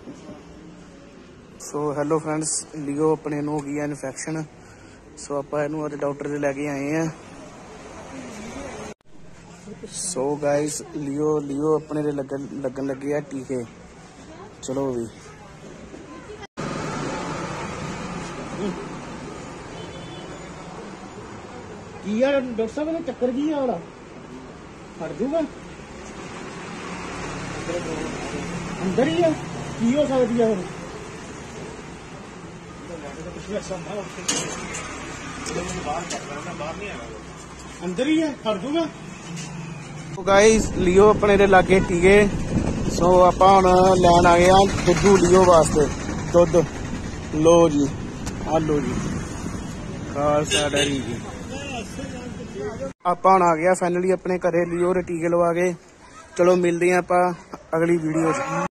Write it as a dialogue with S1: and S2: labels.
S1: सो hello friends, लियो अपने हो गई है इन्फेक्शन। सो आप अज डॉक्टर से लैके आए हैं। सो गाइस लियो अपने लगन लगे है टीके। चलो भी की यार डॉक्टर साहब चक्कर की है हट जूगा अंदर ही है की हो सकती है अंदर ही है हट जूगा। तो गाइस लियो अपने दे लागे टीके। सो आप हुण लैन आ गए दुद्धू लियो वास्ते दुध। लो जी आ लो जी खालसा डेयरी जी। आप हुण आ गया फाइनली अपने घरे लियो रे टीके लवा के। चलो मिलते हैं आप अगली वीडियो।